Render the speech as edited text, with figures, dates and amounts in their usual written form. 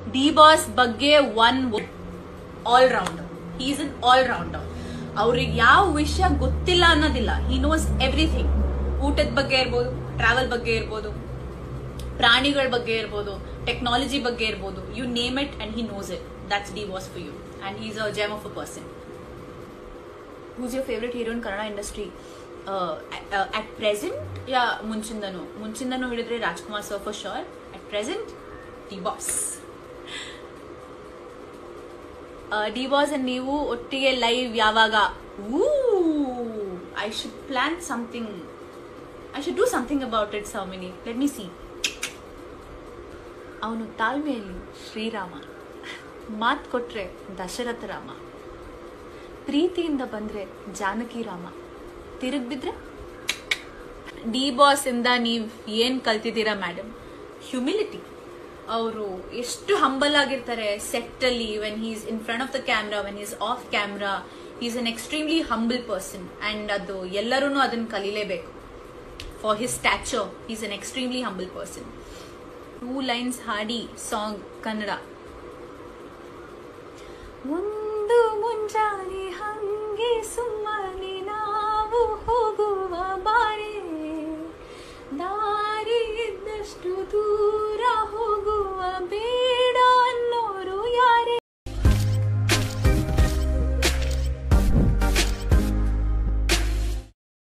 D Boss ಬಗ್ಗೆ one all rounder. He is an all rounder. ಅವ್ರಿಗೆ ಯಾವ ವಿಷಯ ಗೊತ್ತಿಲ್ಲ ಅನ್ನೋದಿಲ್ಲ. He knows everything. ಊಟದ ಬಗ್ಗೆ ಇರ್ಬೋದು, ಟ್ರಾವೆಲ್ ಬಗ್ಗೆ ಇರ್ಬೋದು, ಪ್ರಾಣಿಗಳ ಬಗ್ಗೆ ಇರ್ಬೋದು, ಟೆಕ್ನಾಲಜಿ ಬಗ್ಗೆ ಇರ್ಬೋದು, you name it and he knows it. That's D Boss for you and he is a gem of a person. Who's your favourite hero in Kannada industry? At present ಯಾ ಮುಂಚಿಂದನೂ ಹೇಳಿದ್ರೆ Rajkumar sir for sure. At present D Boss. D Boss and ನೀವು ಒಟ್ಟಿಗೆ live ಯಾವಾಗ? I should plan something. I should do something about it. Soumini, let me see. ಅವನು ತಾಳ್ಮೆಯಲ್ಲಿ ಶ್ರೀರಾಮ, ಮಾತ್ ಕೊಟ್ರೆ ದಶರಥ ರಾಮ, ಪ್ರೀತಿಯಿಂದ ಬಂದ್ರೆ ಜಾನಕಿ ರಾಮ, ತಿರುಗ್ ಬಿದ್ರೆ. ಡಿ ಬಾಸ್ ಇಂದ ನೀವ್ ಏನ್ ಕಲ್ತಿದ್ದೀರಾ ಮೇಡಮ್? ಹ್ಯುಮಿಲಿಟಿ. ಅವರು ಎಷ್ಟು ಹಂಬಲ್ ಆಗಿರ್ತಾರೆ ಸೆಟ್ ಅಲ್ಲಿ. When he is in front of the camera, when is off camera, he is an extremely humble person. And ಅದು ಎಲ್ಲರೂ ಅದನ್ನ ಕಲೀಲೇಬೇಕು. For his stature he is an extremely humble person. 2 lines ಹಾಡಿ song Kannada. ಒಂದು ಮುಂಜಾನೆ ಹಂಗೆ ಸುಮ್ಮನೆ